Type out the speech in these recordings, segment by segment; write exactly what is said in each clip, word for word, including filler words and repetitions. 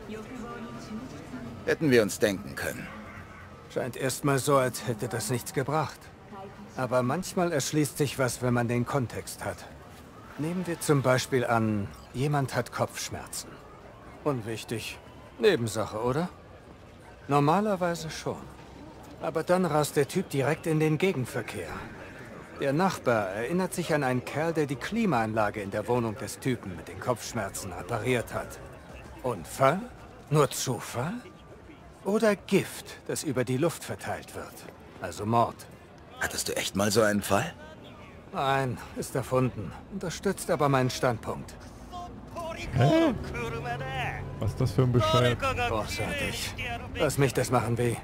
Hätten wir uns denken können. Scheint erstmal so, als hätte das nichts gebracht. Aber manchmal erschließt sich was, wenn man den Kontext hat. Nehmen wir zum Beispiel an, jemand hat Kopfschmerzen. Unwichtig. Nebensache, oder? Normalerweise schon. Aber dann rast der Typ direkt in den Gegenverkehr. Der Nachbar erinnert sich an einen Kerl, der die Klimaanlage in der Wohnung des Typen mit den Kopfschmerzen repariert hat. Unfall? Nur Zufall? Oder Gift, das über die Luft verteilt wird? Also Mord. Hattest du echt mal so einen Fall? Nein, ist erfunden. Unterstützt aber meinen Standpunkt. Hä? Was ist das für ein Bescheid? Großartig. Lass mich das machen, wie.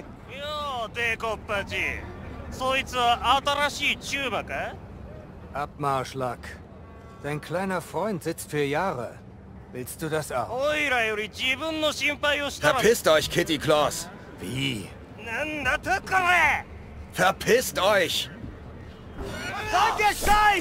Abmarschlack. Dein kleiner Freund sitzt für Jahre. Willst du das auch? Verpisst euch, Kitty Claus! Wie? Verpisst euch! Seid ihr Scheiß!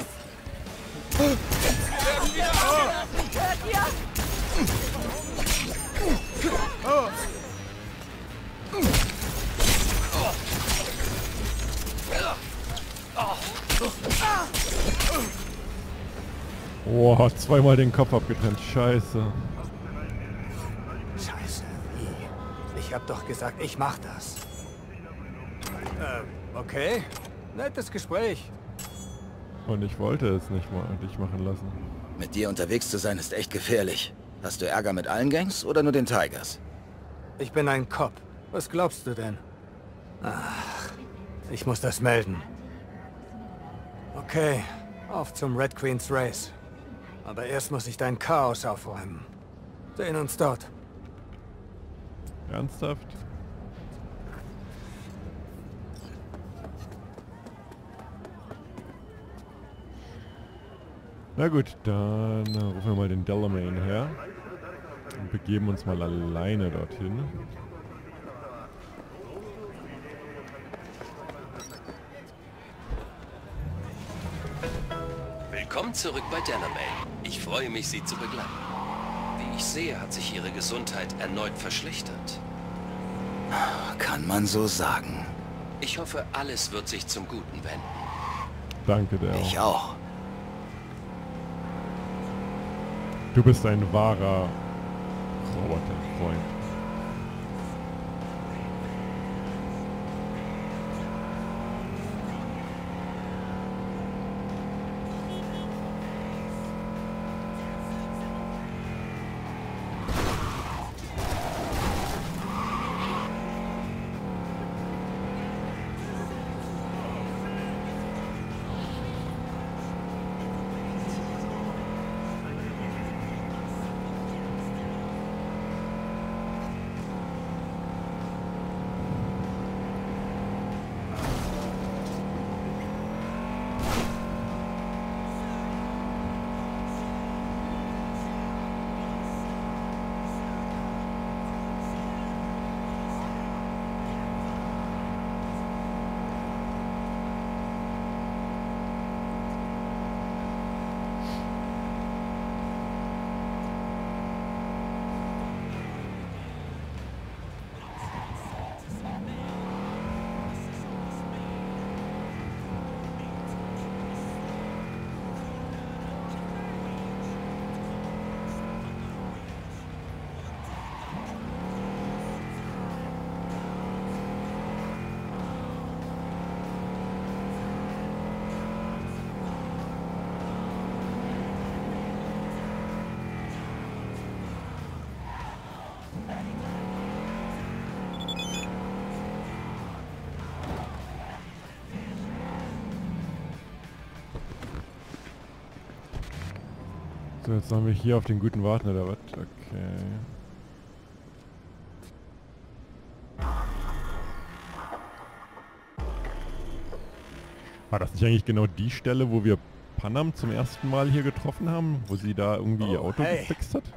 Oh, zweimal den Kopf abgetrennt. Scheiße. Scheiße, wie? Ich hab doch gesagt, ich mach das. Äh, okay. Nettes Gespräch. Und ich wollte es nicht mal dich machen lassen. Mit dir unterwegs zu sein ist echt gefährlich. Hast du Ärger mit allen Gangs oder nur den Tigers? Ich bin ein Cop. Was glaubst du denn? Ach, ich muss das melden. Okay, auf zum Red Queen's Race. Aber erst muss ich dein Chaos aufräumen. Sehen uns dort. Ernsthaft? Na gut, dann äh, rufen wir mal den Delamain her und begeben uns mal alleine dorthin. Willkommen zurück bei Delamain. Ich freue mich, Sie zu begleiten. Wie ich sehe, hat sich Ihre Gesundheit erneut verschlechtert. Kann man so sagen. Ich hoffe, alles wird sich zum Guten wenden. Danke, Del. Ich auch. Du bist ein wahrer Roboterfreund. So, jetzt sollen wir hier auf den Guten warten, oder was? Okay. War das nicht eigentlich genau die Stelle, wo wir Panam zum ersten Mal hier getroffen haben? Wo sie da irgendwie ihr Oh, Auto hey. gefixt hat?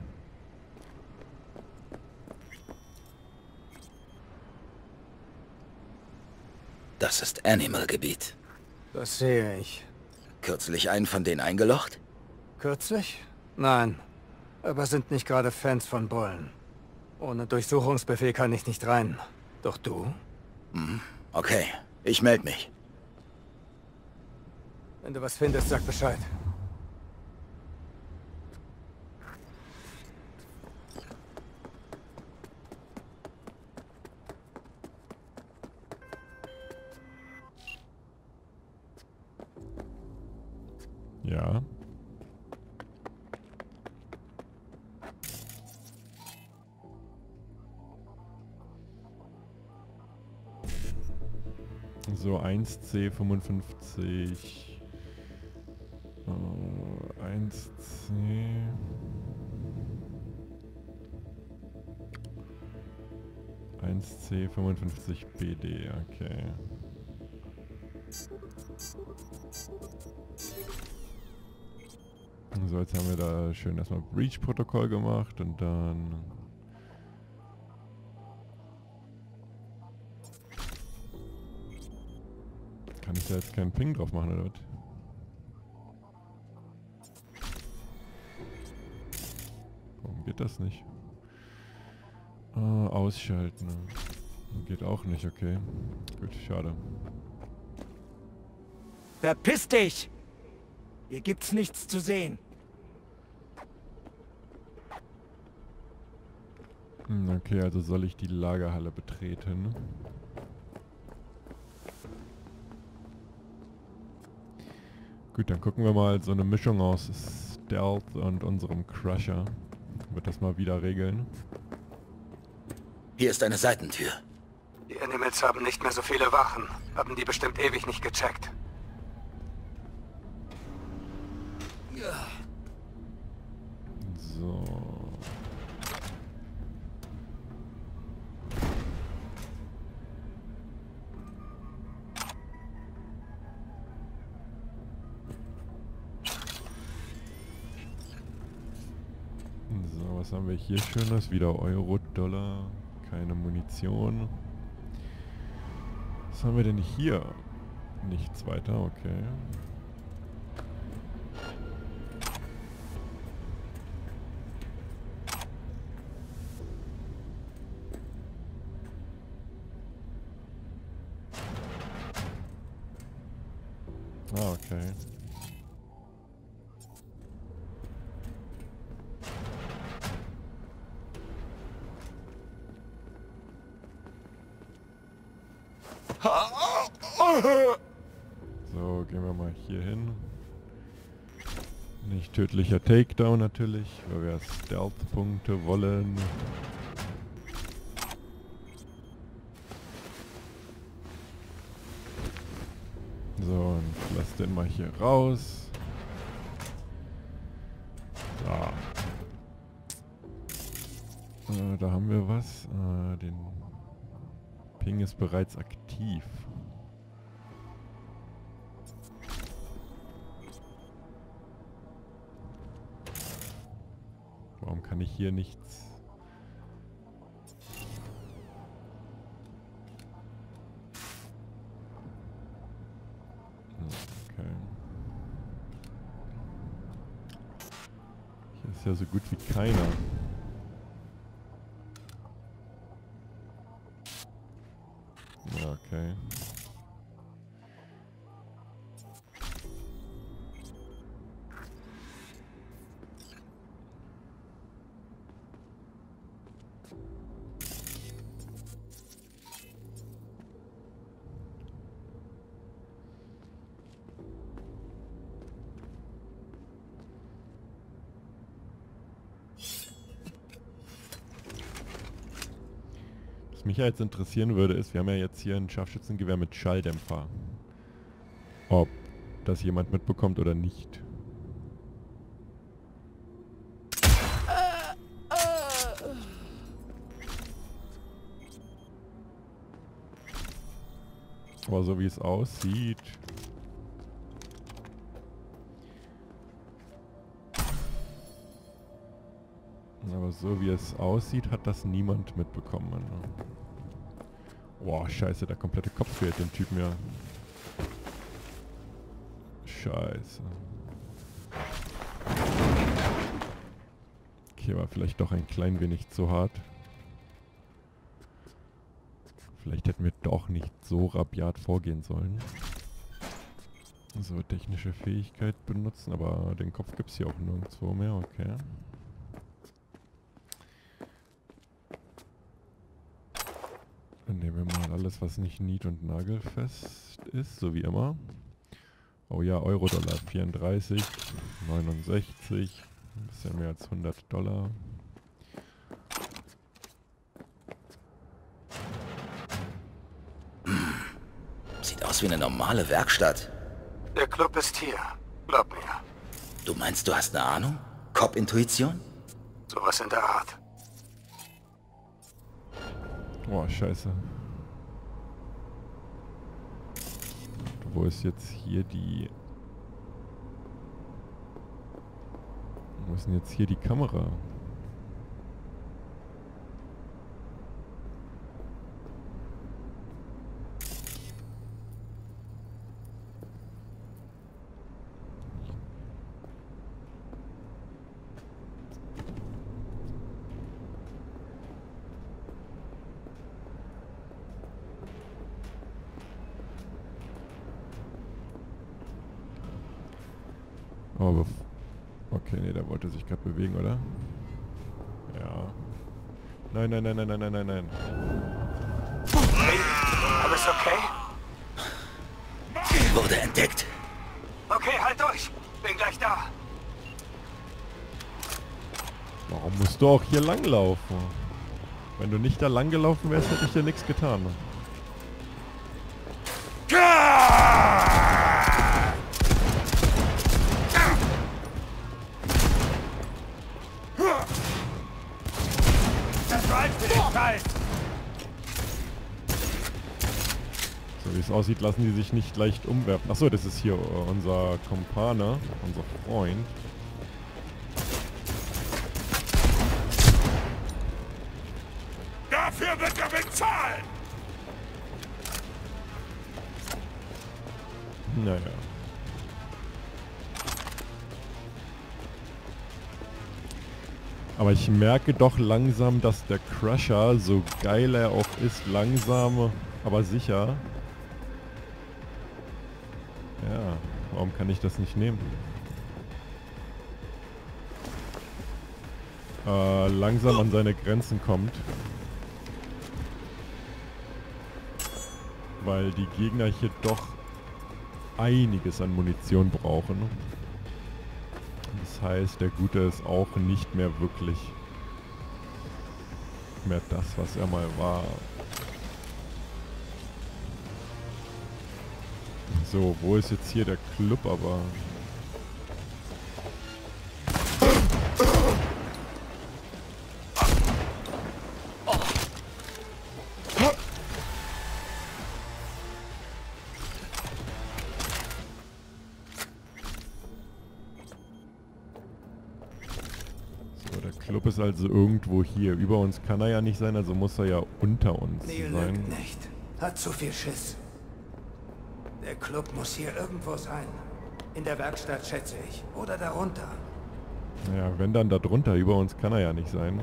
Das ist Animal-Gebiet. Das sehe ich. Kürzlich einen von denen eingelocht? Kürzlich? Nein. Aber sind nicht gerade Fans von Bullen. Ohne Durchsuchungsbefehl kann ich nicht rein. Doch du? Hm, okay, ich melde mich. Wenn du was findest, sag Bescheid. Ja. So, eins C fünfundfünfzig. Äh, eins C. eins C fünfundfünfzig B D, okay. So, jetzt haben wir da schön erstmal Breach-Protokoll gemacht und dann... Kann ich da jetzt keinen Ping drauf machen, oder was? Warum geht das nicht? Ah, ausschalten. Geht auch nicht, okay. Gut, schade. Verpiss dich! Hier gibt's nichts zu sehen. Okay, also soll ich die Lagerhalle betreten? Gut, dann gucken wir mal so eine Mischung aus Stealth und unserem Crusher. Wird das mal wieder regeln. Hier ist eine Seitentür. Die Animals haben nicht mehr so viele Wachen. Haben die bestimmt ewig nicht gecheckt. So. So, was haben wir hier Schönes? Wieder Euro, Dollar, keine Munition. Was haben wir denn hier? Nichts weiter, okay. Ah, okay. So, gehen wir mal hier hin. Nicht tödlicher Takedown natürlich, weil wir Stealth-Punkte wollen. So, und lass den mal hier raus. Da. Äh, da haben wir was. Äh, den Ping ist bereits aktiv. Warum kann ich hier nichts... Okay. Hier ist ja so gut wie keiner. Ja, okay. Was mich ja jetzt interessieren würde, ist, wir haben ja jetzt hier ein Scharfschützengewehr mit Schalldämpfer. Ob das jemand mitbekommt oder nicht. Aber so wie es aussieht... Aber so wie es aussieht, hat das niemand mitbekommen. Ne? Boah, scheiße, der komplette Kopf fehlt dem Typen ja. Scheiße. Okay, war vielleicht doch ein klein wenig zu hart. Vielleicht hätten wir doch nicht so rabiat vorgehen sollen. So, technische Fähigkeit benutzen, aber den Kopf gibt es hier auch nirgendwo mehr, okay. Dann nehmen wir mal alles, was nicht nied- und nagelfest ist, so wie immer. Oh ja, Euro-Dollar, vierunddreißig, neunundsechzig, ein bisschen mehr als hundert Dollar. Sieht aus wie eine normale Werkstatt. Der Club ist hier. Glaub mir. Du meinst, du hast eine Ahnung? Cop-Intuition? Sowas in der Art. Oh, scheiße. Wo ist jetzt hier die... Wo ist denn jetzt hier die Kamera? Oh, okay, nee, der wollte sich gerade bewegen, oder? Ja. Nein, nein, nein, nein, nein, nein, nein, nein. Hey, alles okay? Wurde entdeckt. Okay, halt durch. Bin gleich da. Warum musst du auch hier langlaufen? Wenn du nicht da lang gelaufen wärst, hätte ich dir nichts getan. So wie es aussieht, lassen die sich nicht leicht umwerfen. Achso, das ist hier uh, unser Kumpane, unser Freund. Dafür wird er bezahlen! Naja. Aber ich merke doch langsam, dass der Crusher, so geil er auch ist, langsam, aber sicher. Ja, warum kann ich das nicht nehmen? Äh, langsam an seine Grenzen kommt. Weil die Gegner hier doch einiges an Munition brauchen. Das heißt, der Gute ist auch nicht mehr wirklich mehr das, was er mal war. So, wo ist jetzt hier der Club aber? Club ist also irgendwo hier. Über uns kann er ja nicht sein, also muss er ja unter uns Neil sein. lügt nicht. Hat zu viel Schiss. Der Club muss hier irgendwo sein. In der Werkstatt, schätze ich. Oder darunter. Ja, wenn dann da drunter. Über uns kann er ja nicht sein.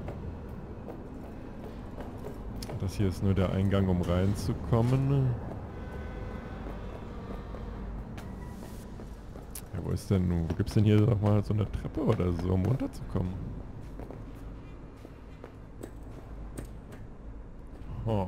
Das hier ist nur der Eingang, um reinzukommen. Ja, wo ist denn nun? Gibt es denn hier noch mal so eine Treppe oder so, um runterzukommen? Oh.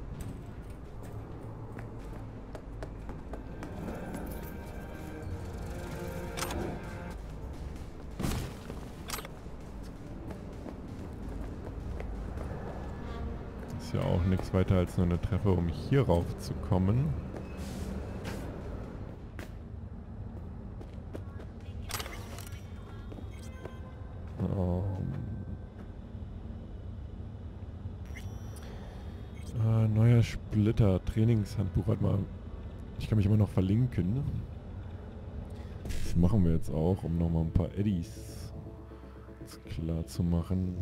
Ist ja auch nichts weiter als nur eine Treppe, um hier rauf zu kommen. Oh. Ah, neuer Splitter, Trainingshandbuch, warte mal. Ich kann mich immer noch verlinken. Das machen wir jetzt auch, um nochmal ein paar Eddies klar zu machen.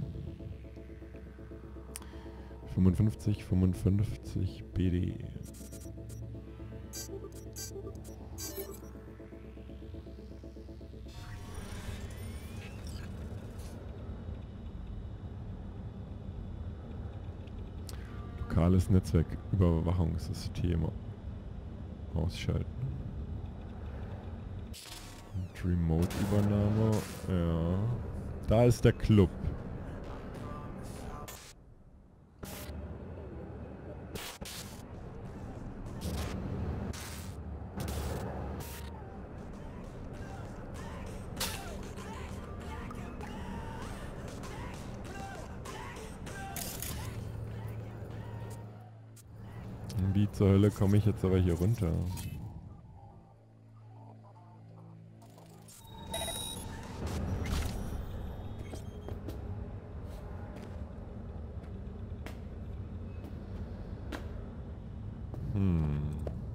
fünfundfünfzig, fünfundfünfzig B D. Lokales Netzwerküberwachungssystem ausschalten. Und Remote-Übernahme. Ja. Da ist der Club. Wie zur Hölle komme ich jetzt aber hier runter? Hm.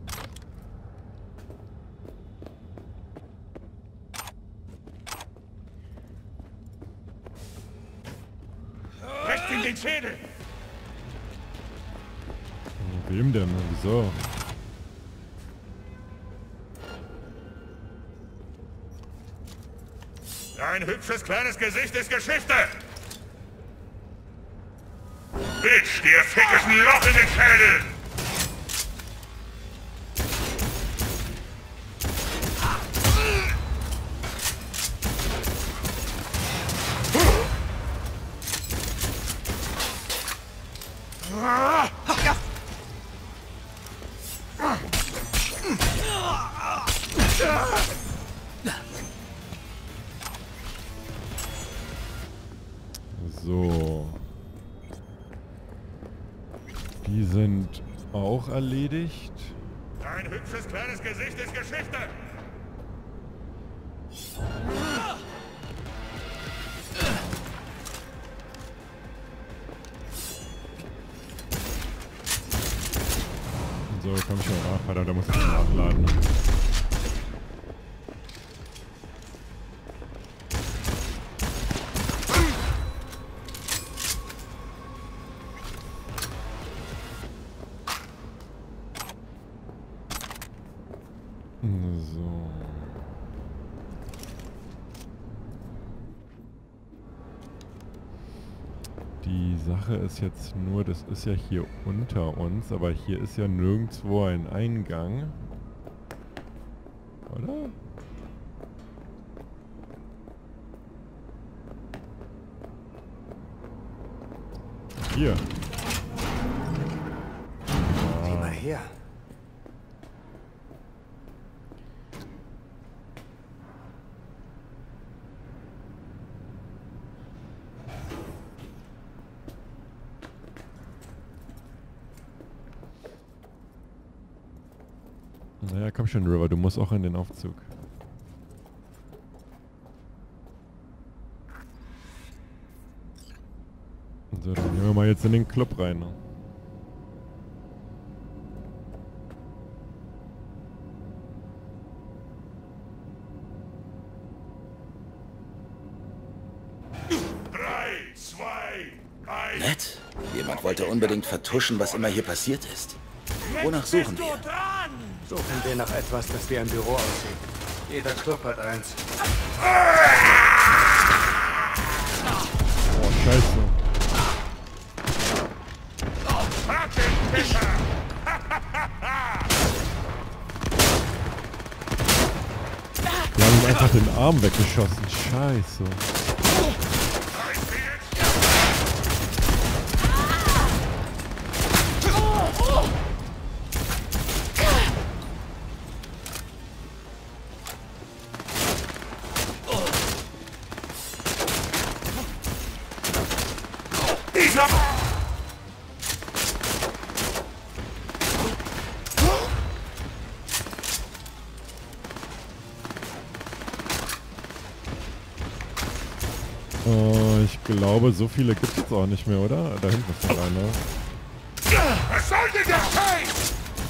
Rechts in den Schädel! Wem denn? Wieso? Ein hübsches kleines Gesicht ist Geschichte! Bitch, dir fick ich ein Loch in den Schädel! So. Die sind auch erledigt. Ein hübsches kleines Gesicht ist Geschichte! So, komm schon. Ach, verdammt, da muss ich nachladen. So. Die Sache ist jetzt nur, das ist ja hier unter uns, aber hier ist ja nirgendwo ein Eingang. Oder? Hier. Sieh mal her. Naja, komm schon, River, du musst auch in den Aufzug. So, dann gehen wir mal jetzt in den Club rein. Ne? Drei, zwei, eins. Nett. Jemand wollte unbedingt vertuschen, was immer hier passiert ist. Wonach suchen wir? Suchen wir nach etwas, das wie ein Büro aussieht. Jeder Club hat eins. Oh, scheiße. Die haben ihm einfach den Arm weggeschossen. Scheiße. Oh, ich glaube, so viele gibt es jetzt auch nicht mehr, oder? Da hinten ist noch einer. Was soll denn der Scheiß?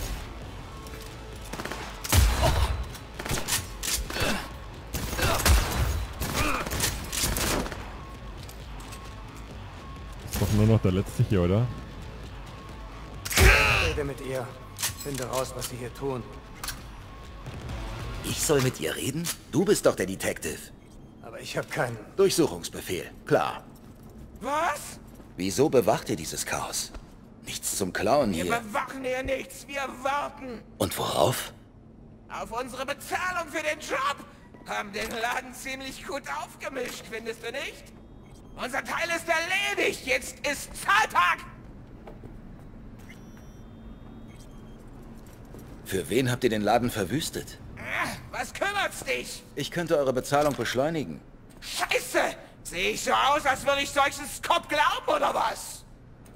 Ist doch nur noch der letzte hier, oder? Rede mit ihr. Finde raus, was sie hier tun. Ich soll mit ihr reden? Du bist doch der Detective. Aber ich habe keinen. Durchsuchungsbefehl, klar. Was? Wieso bewacht ihr dieses Chaos? Nichts nichts zum Klauen Wir hier. bewachen hier nichts, wir warten Und worauf? auf unsere Bezahlung für den Job. Haben den Laden ziemlich gut aufgemischt, findest du nicht? Unser Teil ist erledigt, jetzt ist Zahltag. Für wen habt ihr den Laden verwüstet? Was kümmert's dich? Ich könnte eure Bezahlung beschleunigen. Scheiße! Sehe ich so aus, als würde ich solchen Skop glauben, oder was?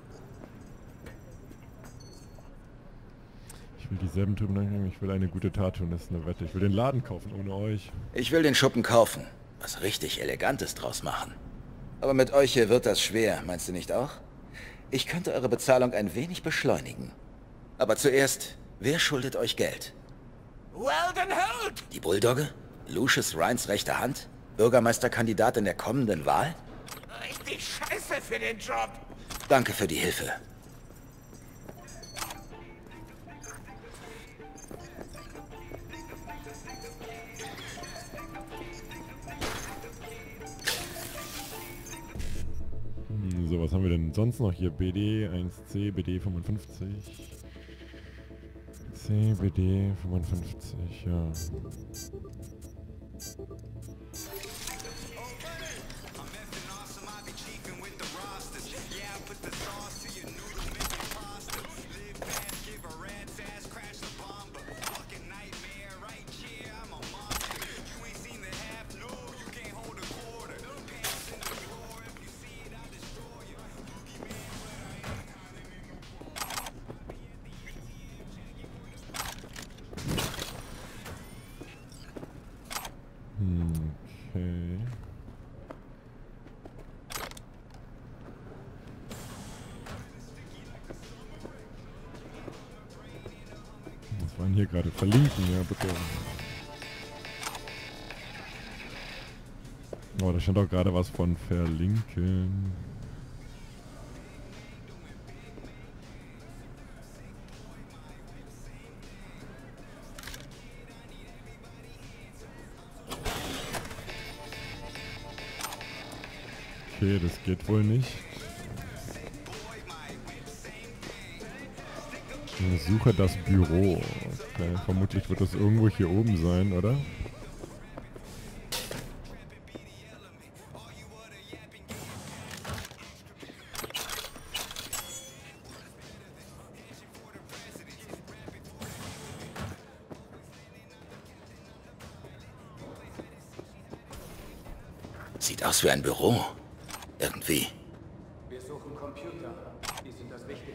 Ich will dieselben Typen angreifen, ich will eine gute Tat tun, das ist eine Wette. Ich will den Laden kaufen ohne euch. Ich will den Schuppen kaufen. Was richtig Elegantes draus machen. Aber mit euch hier wird das schwer, meinst du nicht auch? Ich könnte eure Bezahlung ein wenig beschleunigen. Aber zuerst, wer schuldet euch Geld? Weldon Holt! Die Bulldogge? Lucius Ryans rechte Hand? Bürgermeisterkandidat in der kommenden Wahl? Richtig scheiße für den Job. Danke für die Hilfe. Hm, so, was haben wir denn sonst noch hier? B D eins C, B D fünfundfünfzig. C, B D fünfundfünfzig, ja. Okay. Was waren hier gerade? Verlinken, ja bitte. Oh, da stand doch gerade was von verlinken. Okay, das geht wohl nicht. Ich suche das Büro. Okay, vermutlich wird das irgendwo hier oben sein, oder? Sieht aus wie ein Büro. Irgendwie. Wir suchen Computer. Die sind das Wichtigste.